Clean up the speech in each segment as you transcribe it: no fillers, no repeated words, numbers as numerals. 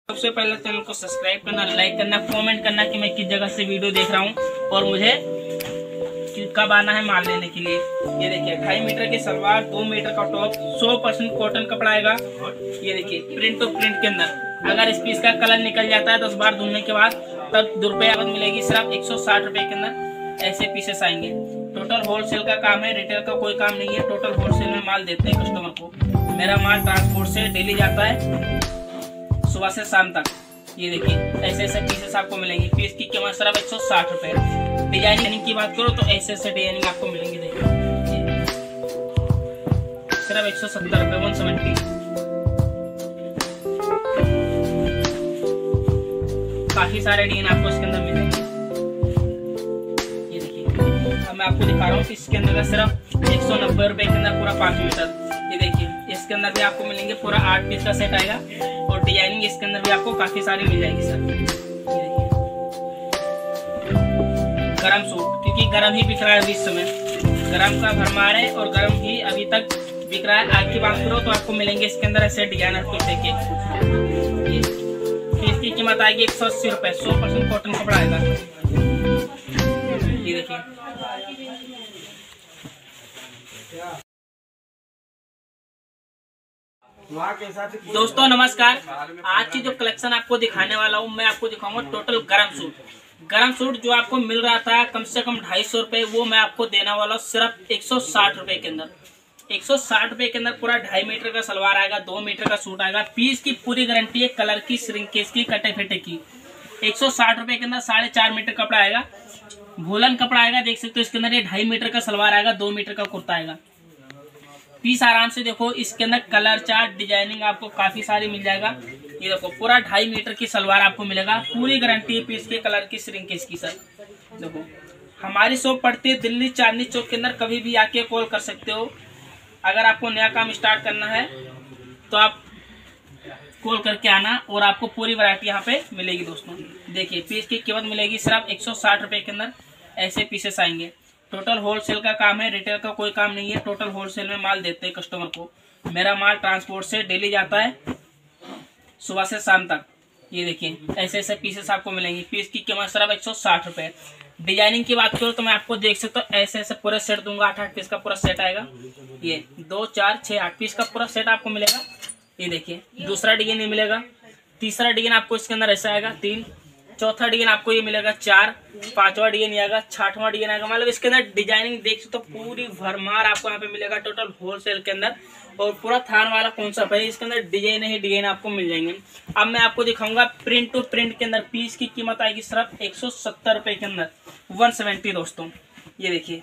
सबसे पहले चैनल को सब्सक्राइब करना, लाइक करना, कमेंट करना कि मैं किस जगह से वीडियो देख रहा हूँ और मुझे कब आना है माल लेने के लिए। ये देखिए 2.5 मीटर की सलवार, 2 मीटर का टॉप, 100% कॉटन कपड़ा आएगा। ये देखिए प्रिंट टू प्रिंट के अंदर। अगर इस पीस का कलर निकल जाता है 10 बार धुलने के बाद तब ₹2 मिलेगी, सिर्फ 160 रुपए के अंदर ऐसे पीसेस आएंगे। टोटल होलसेल का काम है, रिटेल का कोई काम नहीं है। टोटल होलसेल में माल देते हैं कस्टमर को। मेरा माल ट्रांसपोर्ट से डेली जाता है सुबह से शाम तक। ये देखिए ऐसे ऐसे पीसेस आपको मिलेंगे। पीस की कीमत सिर्फ 160 रुपए। डिजाइनिंग की बात करो तो ऐसे ऐसे डिजाइनिंग आपको मिलेंगे। देखिए सिर्फ 170 रुपए, 170। काफी सारे डिजाइन आपको इसके अंदर मिलेंगे। ये देखिए अब मैं आपको दिखा रहा हूँ इसके अंदर का सिर्फ 190 रुपए के अंदर पूरा 5 मीटर। ये देखिए इसके अंदर भी आपको मिलेंगे, पूरा 8 पीस का सेट आएगा और डिजाइनिंग इसके अंदर भी आपको काफी सारी मिल जाएगी सर। ये देखिए गरम सूट, क्योंकि गरम ही बिक रहा है अभी इस समय, गरम का भरमार है और गरम ही अभी तक बिक रहा है। आज की बात करो तो आपको मिलेंगे इसके अंदर ऐसे डिजाइनर कुर्ते के। इसकी कीमत आएगी 180 रुपए। 100% कॉटन कपड़ा आएगा। ये देखिए दोस्तों नमस्कार। आज की जो कलेक्शन आपको दिखाने वाला हूँ, मैं आपको दिखाऊंगा टोटल गरम सूट। गरम सूट जो आपको मिल रहा था कम से कम 250 रुपए, वो मैं आपको देने वाला हूँ सिर्फ 160 रुपए के अंदर। 160 रुपए के अंदर पूरा 2.5 मीटर का सलवार आएगा, 2 मीटर का सूट आएगा। पीस की पूरी गारंटी है, कलर की, श्रिंकेज की, कटे फेटे की। 160 रुपए के अंदर 4.5 मीटर कपड़ा आएगा, वूलन कपड़ा आएगा। देख सकते हो इसके अंदर ये 2.5 मीटर का सलवार आएगा, 2 मीटर का कुर्ता आएगा। पीस आराम से देखो, इसके अंदर कलर चार्ट डिजाइनिंग आपको काफी सारी मिल जाएगा। ये देखो पूरा 2.5 मीटर की सलवार आपको मिलेगा, पूरी गारंटी है पीस के, कलर की, श्रिंकेज की। सर देखो हमारी शॉप पड़ती है दिल्ली चांदनी चौक के अंदर। कभी भी आके कॉल कर सकते हो। अगर आपको नया काम स्टार्ट करना है तो आप कॉल करके आना और आपको पूरी वैरायटी यहाँ पे मिलेगी। दोस्तों देखिए पीस की कीमत मिलेगी सिर्फ 160 रुपए के अंदर ऐसे पीसेस आएंगे। टोटल होलसेल का काम है, रिटेल का कोई काम नहीं है। टोटल होलसेल में माल देते हैं कस्टमर को। मेरा माल ट्रांसपोर्ट से डेली जाता है सुबह से शाम तक। ये देखिए ऐसे ऐसे पीसेस आपको मिलेंगे। पीस की कीमत सिर्फ 160 रुपए। डिजाइनिंग की बात करो तो मैं आपको देख सकता हूँ ऐसे ऐसे पूरा सेट दूंगा। 8-8 पीस का पूरा सेट आएगा। ये 2, 4, 6, 8 पीस का पूरा सेट आपको मिलेगा। ये देखिए दूसरा डिजाइन ये मिलेगा, तीसरा डिजाइन आपको इसके अंदर ऐसा आएगा, 3, चौथा डिजाइन आपको ये मिलेगा, 4, 5वां डिजाइन आएगा, 6वां डिजाइन आएगा। मतलब इसके अंदर डिजाइनिंग देख सकते हो, पूरी भरमार आपको यहाँ पे मिलेगा टोटल होलसेल के अंदर। और पूरा थान वाला कॉन्सेप्ट है, इसके अंदर डिजाइन ही डिजाइन आपको मिल जाएंगे। अब मैं आपको दिखाऊंगा प्रिंट टू प्रिंट के अंदर। पीस की कीमत आएगी सिर्फ 170 रुपए के अंदर, 170 दोस्तों। ये देखिए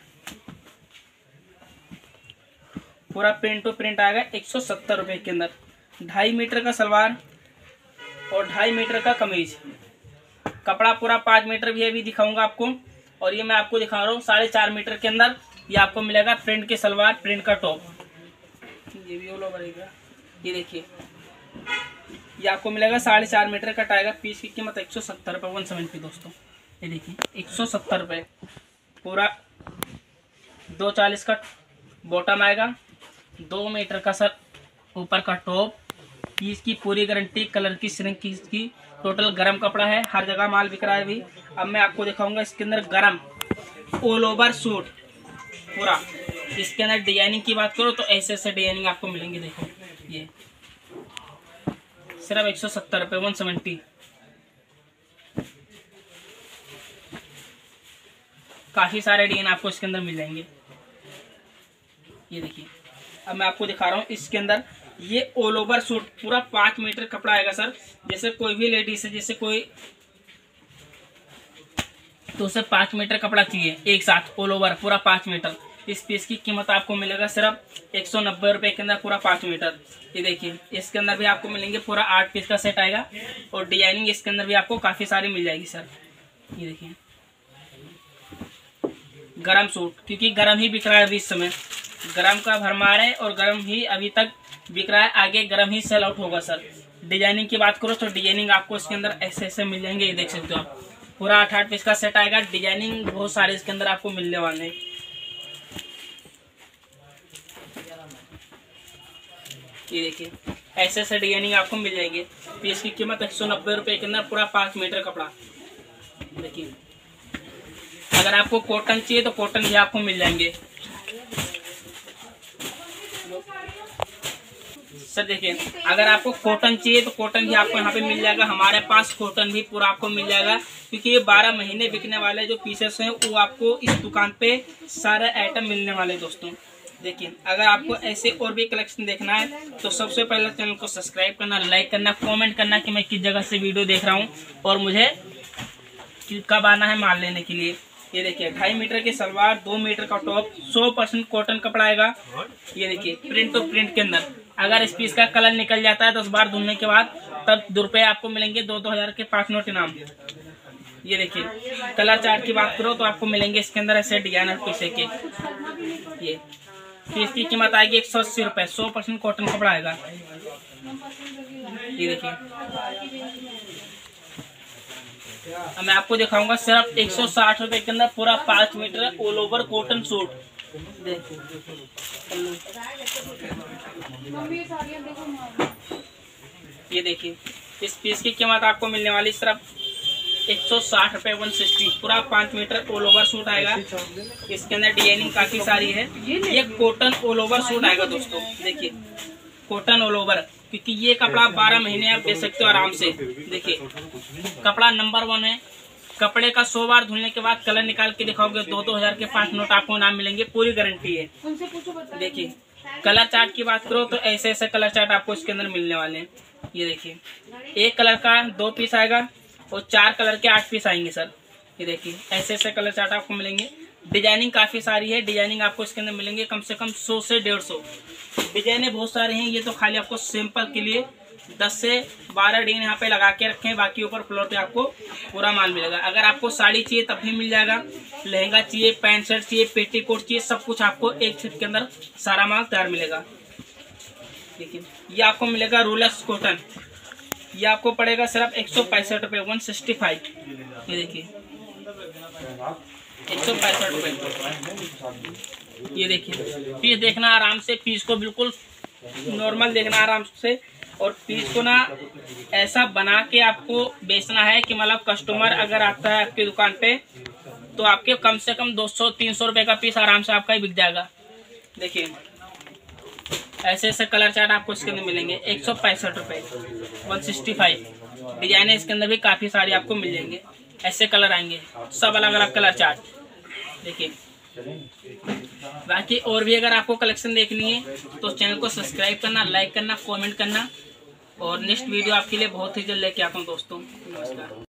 पूरा प्रिंट टू प्रिंट आएगा 170 रुपए के अंदर। 2.5 मीटर का सलवार और 2.5 मीटर का कमीज, कपड़ा पूरा 5 मीटर भी अभी दिखाऊंगा आपको। और ये मैं आपको दिखा रहा हूँ 4.5 मीटर के अंदर ये आपको मिलेगा प्रिंट के सलवार, प्रिंट का टॉप। ये भी ऑल ओवर रहेगा। ये देखिए ये आपको मिलेगा 4.5 मीटर का आएगा। पीस की कीमत 170 रुपये, 170 दोस्तों। ये देखिए 170 रुपये। पूरा 240 का बॉटम आएगा, 2 मीटर का सर ऊपर का टॉप। पीस की पूरी गारंटी, कलर की, श्रिंकेज की। टोटल गरम कपड़ा है, हर जगह माल बिक रहा है अभी। अब मैं आपको दिखाऊंगा इसके अंदर गरम ऑल ओवर सूट पूरा। इसके अंदर डिजाइनिंग की बात करो तो ऐसे ऐसे डिजाइनिंग आपको मिलेंगे। देखो ये सिर्फ 170 रुपये, 170। काफी सारे डिजाइन आपको इसके अंदर मिल जाएंगे। ये देखिए अब मैं आपको दिखा रहा हूँ इसके अंदर ये ऑल ओवर सूट पूरा 5 मीटर कपड़ा आएगा सर। जैसे कोई भी लेडीज है, जैसे कोई तो उसे 5 मीटर कपड़ा चाहिए एक साथ ऑल ओवर पूरा 5 मीटर। इस पीस की कीमत आपको मिलेगा सिर्फ 190 रुपए के अंदर पूरा 5 मीटर। ये देखिए इसके अंदर भी आपको मिलेंगे, पूरा 8 पीस का सेट आएगा और डिजाइनिंग इसके अंदर भी आपको काफी सारी मिल जाएगी सर। ये देखिए गरम सूट, क्योंकि गरम ही बिक रहा है अभी इस समय, गरम का भरमार है और गरम ही अभी तक बिक रहा है। आगे गरम ही सेल आउट होगा सर। डिजाइनिंग की बात करो तो डिजाइनिंग आपको इसके अंदर ऐसे ऐसे मिल जाएंगे। ये देख सकते हो आप, पूरा 8-8 पीस का सेट आएगा। डिजाइनिंग बहुत सारे इसके अंदर आपको मिलने वाले हैं। ये देखिए ऐसे ऐसे डिजाइनिंग आपको मिल जाएंगे। पीस की कीमत 190 रुपये के अंदर पूरा 5 मीटर कपड़ा। देखिए, अगर आपको कॉटन चाहिए तो कॉटन भी आपको मिल जाएंगे सर। देखिए, अगर आपको कॉटन चाहिए तो कॉटन भी आपको यहाँ पे मिल जाएगा। हमारे पास कॉटन भी पूरा आपको मिल जाएगा, क्योंकि ये 12 महीने बिकने वाले जो पीसेस हैं वो आपको इस दुकान पे सारे आइटम मिलने वाले दोस्तों। देखिए, अगर आपको ऐसे और भी कलेक्शन देखना है तो सबसे पहले चैनल को सब्सक्राइब करना, लाइक करना, कमेंट करना कि मैं किस जगह से वीडियो देख रहा हूँ और मुझे कब आना है माल लेने के लिए। ये देखिए, 2.5 मीटर की सलवार, 2 मीटर का टॉप, 100% कॉटन कपड़ा आएगा। ये देखिए, प्रिंट तो प्रिंट के अंदर। अगर इस पीस का कलर निकल जाता है 10 बार धुलने के बाद, तब 2 रुपये आपको मिलेंगे, 2-2 हज़ार के 5 नोट इनाम। ये देखिए, कलर चार्ट की बात करो तो आपको मिलेंगे इसके अंदर ऐसे डिजाइनर पीसे के। ये पीस की कीमत आएगी 180 रुपये, 100% कॉटन कपड़ा आएगा। ये देखिए, मैं आपको दिखाऊंगा सिर्फ 160 रुपए के अंदर पूरा 5 metre all over cotton suit. ये देखिए, इस पीस की कीमत आपको मिलने वाली सिर्फ 160 रुपए, 160, पूरा 5 मीटर ऑल ओवर सूट आएगा। इसके अंदर डिजाइनिंग काफी सारी है। ये कॉटन ऑल ओवर सूट आएगा दोस्तों। देखिए, कॉटन ऑल ओवर, क्योंकि ये कपड़ा 12 महीने आप दे सकते हो आराम से। देखिए, कपड़ा नंबर 1 है। कपड़े का 100 बार धुलने के बाद कलर निकाल के दिखाओगे 2-2 हज़ार के 5 नोट आपको नाम मिलेंगे, पूरी गारंटी है। देखिए, कलर चार्ट की बात करो तो ऐसे ऐसे कलर चार्ट आपको इसके अंदर मिलने वाले हैं। ये देखिए, एक कलर का 2 पीस आएगा और 4 कलर के 8 पीस आएंगे सर। ये देखिए, ऐसे ऐसे कलर चार्ट आपको मिलेंगे। डिजाइनिंग काफी सारी है। डिजाइनिंग आपको इसके अंदर मिलेंगे कम से कम 100 से 150 डिजाइने बहुत सारे हैं। ये तो खाली आपको सैंपल के लिए 10 से 12 डिजाइन यहाँ पे लगा के रखे हैं, बाकी ऊपर फ्लोर पे आपको पूरा माल मिलेगा। अगर आपको साड़ी चाहिए तब भी मिल जाएगा, लहंगा चाहिए, पैंट शर्ट चाहिए, पेटीकोट चाहिए, सब कुछ आपको एक सेट के अंदर सारा माल तैयार मिलेगा। देखिए, ये आपको मिलेगा रोलेक्स कॉटन। ये आपको पड़ेगा सिर्फ 165 रुपये, 165। ये देखिए, 165 रुपये। ये देखिए, पीस देखना आराम से, पीस को बिल्कुल नॉर्मल देखना आराम से। और पीस को ना ऐसा बना के आपको बेचना है कि मतलब कस्टमर अगर आता है आपकी दुकान पे तो आपके कम से कम 200-300 रुपये का पीस आराम से आपका ही बिक जाएगा। देखिए, ऐसे ऐसे कलर चार्ट आपको इसके अंदर मिलेंगे 165 रुपये, 165। डिजाइन इसके अंदर भी काफी सारी आपको मिल जाएंगे। ऐसे कलर आएंगे, सब अलग अलग कलर चार्ट। देखिए, बाकी और भी अगर आपको कलेक्शन देखनी है तो चैनल को सब्सक्राइब करना, लाइक करना, कमेंट करना, और नेक्स्ट वीडियो आपके लिए बहुत ही जल्द लेके आता हूँ दोस्तों। नमस्कार।